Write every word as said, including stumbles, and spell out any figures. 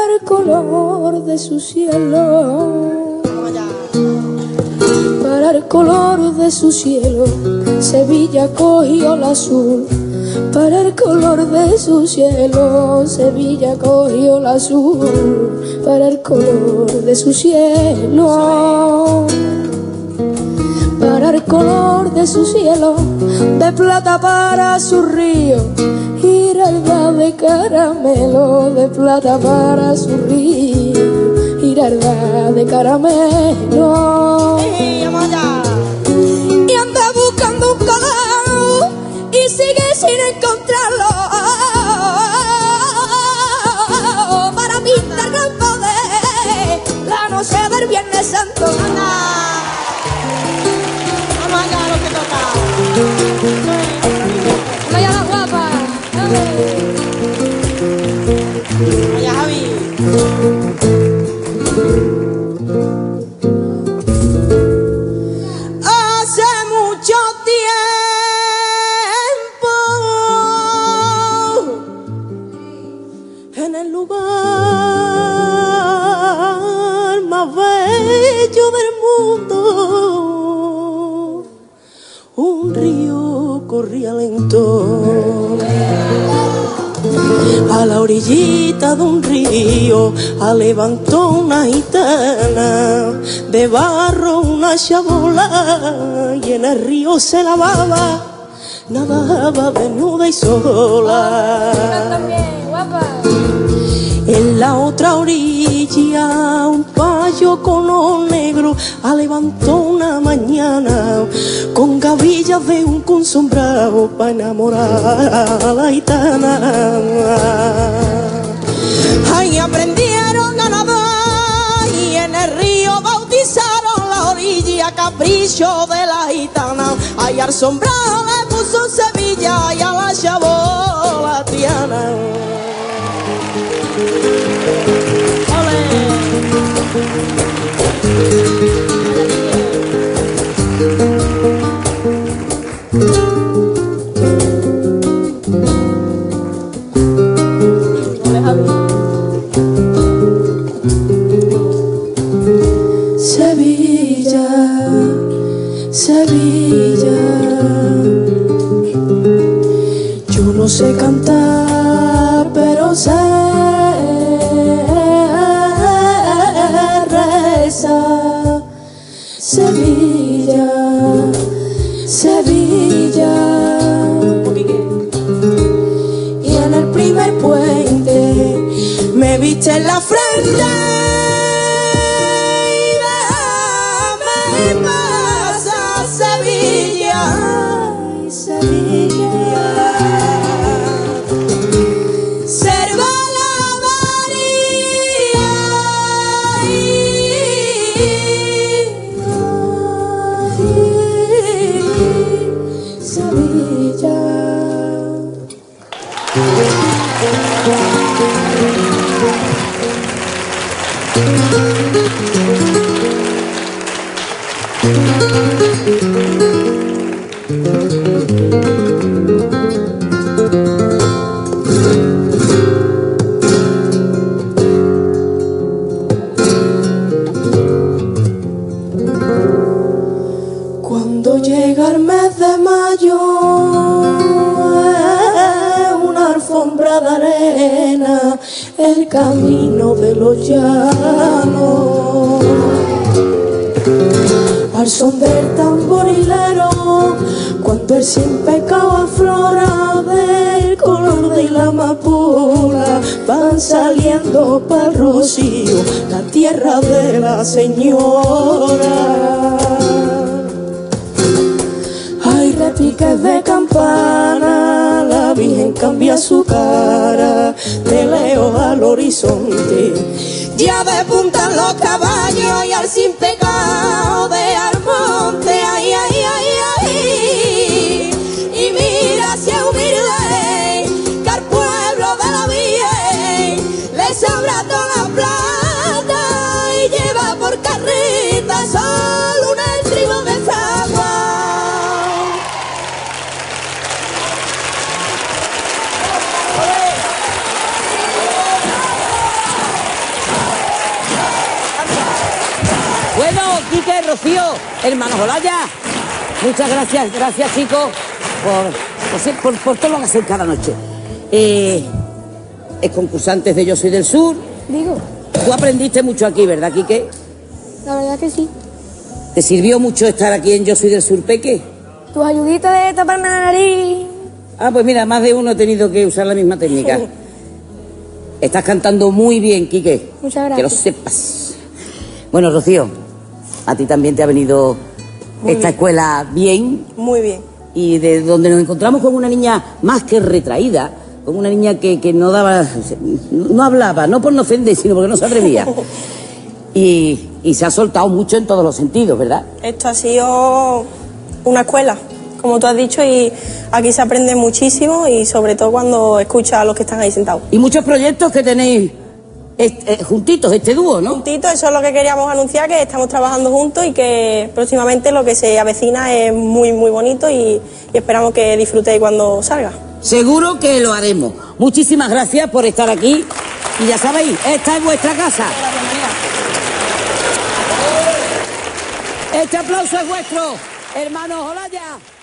el color de su cielo, para el color de su cielo, Sevilla cogió el azul. Para el color de su cielo, Sevilla cogió el azul. Para el color de su cielo, para el color de su cielo, de plata para su río, giralda de caramelo, de plata para su río, giralda de caramelo. Y anda buscando un color y sigue sin encontrarlo, para pintar gran poder la noche del Viernes Santo. Anda. Vamos allá lo que toca. Vamos allá la guapa. Allá Javi. Hace mucho tiempo, en el lugar más bello del mundo, un río corría lento. A la orillita de un río levantó una gitana de barro una chabola, y en el río se lavaba, nadaba desnuda y sola. En la otra orilla un payo con ojos negros levantó una mañana con gavillas de un consombrado para enamorar a la gitana. Ahí aprendieron a nadar y en el río bautizaron la orilla, capricho de la gitana. Ahí al sombrado le puso Sevilla y a la chabola Triana. Sevilla, Sevilla, yo no sé cantar, pero sé rezar. Sevilla, Sevilla, y en el primer puente me viste en la frente. Cuando llega el mes de mayo, una alfombra de arena, el camino de los llanos. Al son del tamborilero, cuando el sin pecado aflora, del color de la amapola, van saliendo para el rocío, la tierra de la señora. Hay repiques de campana, la Virgen cambia su cara, de lejos al horizonte ya despuntan los caballos, y al sin pecado de Almonte, ay, ay, ay, ay, y mira hacia humilde, que al pueblo de la Virgen le sobra toda la plata, y lleva por carrita solo un estribo de fragua. Quique, Rocío, hermanos Olaya. Muchas gracias, gracias chicos, por, por, ser- por, por todo lo que hacen cada noche. Eh, es concursantes de Yo Soy del Sur. Digo, Tú aprendiste mucho aquí, ¿verdad, Quique? la verdad que sí. ¿Te sirvió mucho estar aquí en Yo Soy del Sur, Peque? Tus ayuditas de tapar la nariz. Ah, pues mira, más de uno ha tenido que usar la misma técnica. Estás cantando muy bien, Quique. Muchas Que lo gracias. sepas. Bueno, Rocío, a ti también te ha venido Muy esta bien. escuela bien, Muy bien. y de donde nos encontramos con una niña más que retraída, con una niña que, que no daba, no hablaba, no por no ofender, sino porque no se atrevía. Y, y se ha soltado mucho en todos los sentidos, ¿verdad? Esto ha sido una escuela, como tú has dicho, y aquí se aprende muchísimo y sobre todo cuando escuchas a los que están ahí sentados. Y muchos proyectos que tenéis est- eh, juntitos, este dúo, ¿no? Tito, eso es lo que queríamos anunciar, que estamos trabajando juntos y que próximamente lo que se avecina es muy, muy bonito y, y esperamos que disfrutéis cuando salga. Seguro que lo haremos. Muchísimas gracias por estar aquí. Y ya sabéis, esta es vuestra casa. Este aplauso es vuestro, hermanos Olaya.